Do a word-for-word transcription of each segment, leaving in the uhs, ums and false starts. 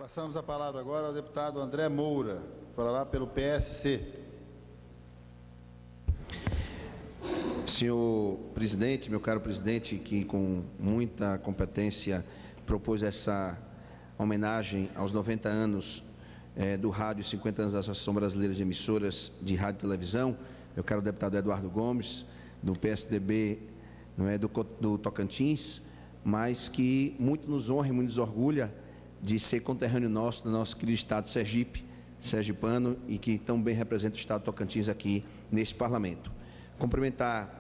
Passamos a palavra agora ao deputado André Moura, que falará pelo P S C. Senhor presidente, meu caro presidente, que com muita competência propôs essa homenagem aos noventa anos eh, do rádio e cinquenta anos da Associação Brasileira de Emissoras de Rádio e Televisão, meu caro deputado Eduardo Gomes, do P S D B, não é, do, do Tocantins, mas que muito nos honra e muito nos orgulha de ser conterrâneo nosso, do nosso querido estado de Sergipe, sergipano, e que tão bem representa o estado de Tocantins aqui neste parlamento. Cumprimentar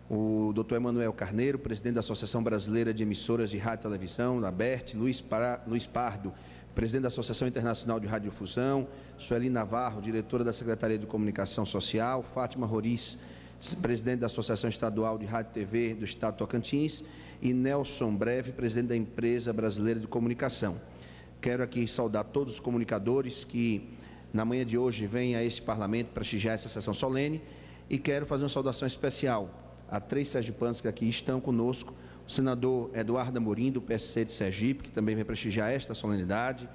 o doutor Emanuel Carneiro, presidente da Associação Brasileira de Emissoras de Rádio e Televisão, da ABERT, Luiz, Pará, Luiz Pardo, presidente da Associação Internacional de Radiodifusão, Sueli Navarro, diretora da Secretaria de Comunicação Social, Fátima Roriz, presidente da Associação Estadual de Rádio e T V do Estado de Tocantins, e Nelson Breve, presidente da Empresa Brasileira de Comunicação. Quero aqui saudar todos os comunicadores que, na manhã de hoje, vêm a este parlamento prestigiar essa sessão solene, e quero fazer uma saudação especial a três sergipanos que aqui estão conosco: o senador Eduardo Amorim, do P S C de Sergipe, que também vem prestigiar esta solenidade,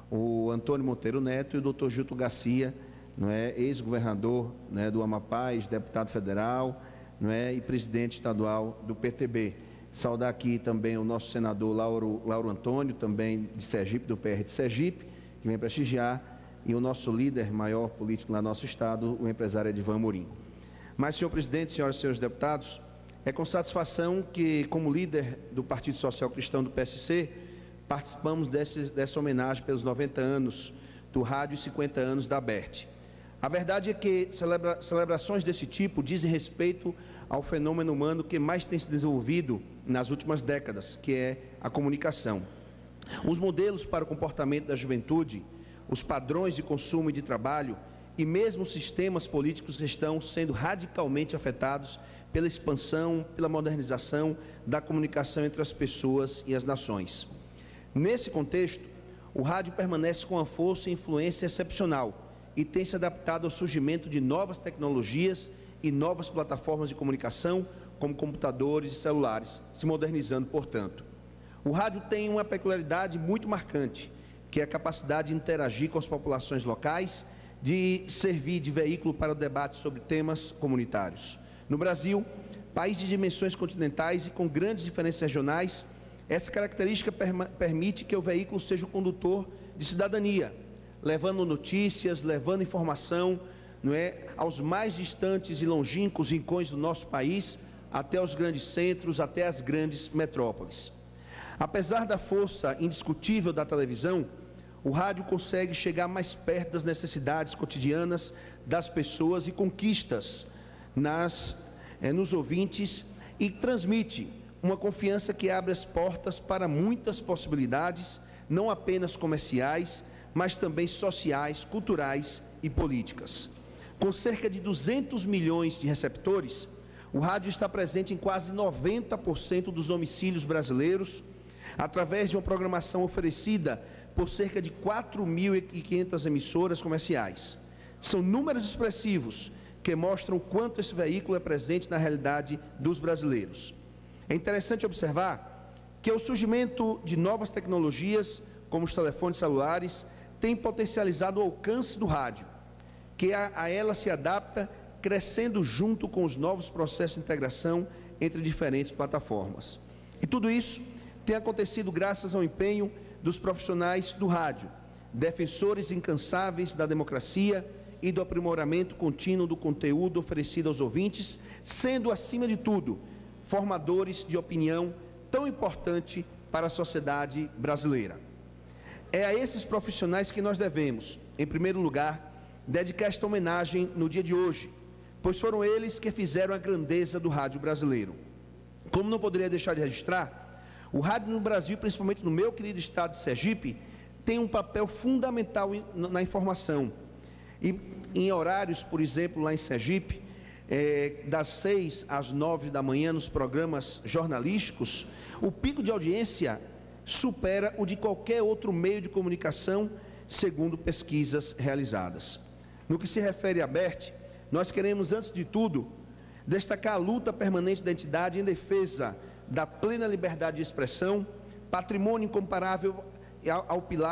o Antônio Monteiro Neto e o doutor Gilton Garcia, não é, ex-governador, né, do Amapá, ex-deputado federal, não é, e presidente estadual do P T B. Saudar aqui também o nosso senador Lauro, Lauro Antônio, também de Sergipe, do P R de Sergipe, que vem prestigiar, e o nosso líder maior político lá no nosso estado, o empresário Edivan Amorim. Mas, senhor presidente, senhoras e senhores deputados, é com satisfação que, como líder do Partido Social Cristão do P S C, participamos desse, dessa homenagem pelos noventa anos do rádio e cinquenta anos da ABERT. A verdade é que celebra, celebrações desse tipo dizem respeito ao fenômeno humano que mais tem se desenvolvido nas últimas décadas, que é a comunicação. Os modelos para o comportamento da juventude, os padrões de consumo e de trabalho, e mesmo os sistemas políticos que estão sendo radicalmente afetados pela expansão, pela modernização da comunicação entre as pessoas e as nações. Nesse contexto, o rádio permanece com uma força e influência excepcional e tem se adaptado ao surgimento de novas tecnologias e novas plataformas de comunicação, como computadores e celulares, se modernizando, portanto. O rádio tem uma peculiaridade muito marcante, que é a capacidade de interagir com as populações locais, de servir de veículo para o debate sobre temas comunitários. No Brasil, país de dimensões continentais e com grandes diferenças regionais, essa característica permite que o veículo seja o condutor de cidadania, levando notícias, levando informação, não é, aos mais distantes e longínquos rincões do nosso país, até os grandes centros, até as grandes metrópoles. Apesar da força indiscutível da televisão, o rádio consegue chegar mais perto das necessidades cotidianas das pessoas e conquistas nas, eh, nos ouvintes, e transmite uma confiança que abre as portas para muitas possibilidades, não apenas comerciais, mas também sociais, culturais e políticas. Com cerca de duzentos milhões de receptores, o rádio está presente em quase noventa por cento dos domicílios brasileiros, através de uma programação oferecida por cerca de quatro mil e quinhentas emissoras comerciais. São números expressivos que mostram o quanto esse veículo é presente na realidade dos brasileiros. É interessante observar que o surgimento de novas tecnologias, como os telefones celulares, tem potencializado o alcance do rádio, que a, a ela se adapta, crescendo junto com os novos processos de integração entre diferentes plataformas. E tudo isso tem acontecido graças ao empenho dos profissionais do rádio, defensores incansáveis da democracia e do aprimoramento contínuo do conteúdo oferecido aos ouvintes, sendo, acima de tudo, formadores de opinião tão importante para a sociedade brasileira. É a esses profissionais que nós devemos, em primeiro lugar, dedicar esta homenagem no dia de hoje, pois foram eles que fizeram a grandeza do rádio brasileiro. Como não poderia deixar de registrar, o rádio no Brasil, principalmente no meu querido estado de Sergipe, tem um papel fundamental na informação. E em horários, por exemplo, lá em Sergipe, é, das seis às nove da manhã, nos programas jornalísticos, o pico de audiência supera o de qualquer outro meio de comunicação, segundo pesquisas realizadas. No que se refere à ABERT, nós queremos, antes de tudo, destacar a luta permanente da entidade em defesa da plena liberdade de expressão, patrimônio incomparável ao pilar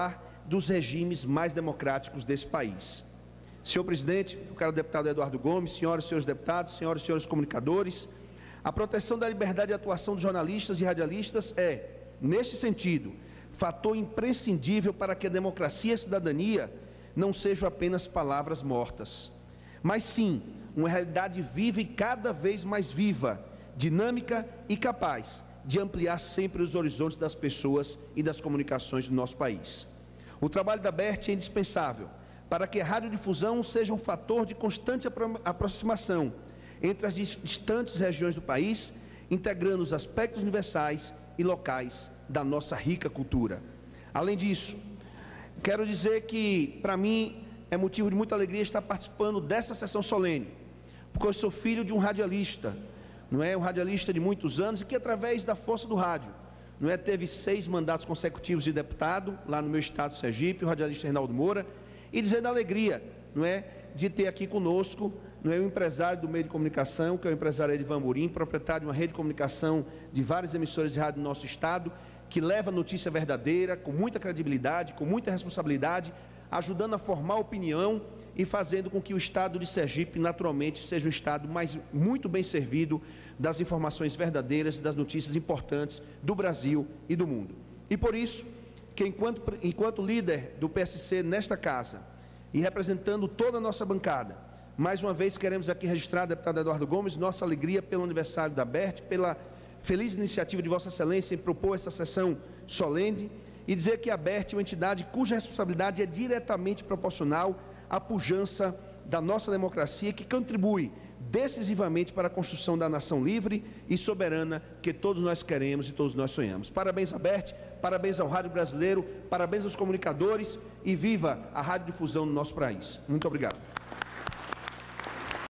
dos regimes mais democráticos desse país. Senhor presidente, o caro deputado Eduardo Gomes, senhoras e senhores deputados, senhoras e senhores comunicadores, a proteção da liberdade de atuação dos jornalistas e radialistas é, neste sentido, fator imprescindível para que a democracia e a cidadania não sejam apenas palavras mortas, mas sim uma realidade viva e cada vez mais viva, dinâmica e capaz de ampliar sempre os horizontes das pessoas e das comunicações do nosso país. O trabalho da Aberte é indispensável para que a radiodifusão seja um fator de constante apro- aproximação entre as distantes regiões do país, integrando os aspectos universais e locais da nossa rica cultura. Além disso, quero dizer que, para mim, é motivo de muita alegria estar participando dessa sessão solene, porque eu sou filho de um radialista, não é? Um radialista de muitos anos e que, através da força do rádio, não é? Teve seis mandatos consecutivos de deputado, lá no meu estado, Sergipe, o radialista Reinaldo Moura, e dizendo a alegria, não é? De ter aqui conosco, não é? O empresário do meio de comunicação, que é o empresário Edivan Amorim, proprietário de uma rede de comunicação de várias emissoras de rádio do nosso estado, que leva notícia verdadeira, com muita credibilidade, com muita responsabilidade, ajudando a formar opinião e fazendo com que o estado de Sergipe, naturalmente, seja um estado mais, muito bem servido das informações verdadeiras, das notícias importantes do Brasil e do mundo. E por isso, que enquanto, enquanto líder do P S C nesta casa, e representando toda a nossa bancada, mais uma vez queremos aqui registrar, deputado Eduardo Gomes, nossa alegria pelo aniversário da Aberte, pela feliz iniciativa de Vossa Excelência em propor essa sessão solene, e dizer que a Aberte é uma entidade cuja responsabilidade é diretamente proporcional à pujança da nossa democracia, que contribui decisivamente para a construção da nação livre e soberana que todos nós queremos e todos nós sonhamos. Parabéns, Aberte, parabéns ao rádio brasileiro, parabéns aos comunicadores e viva a radiodifusão no nosso país. Muito obrigado.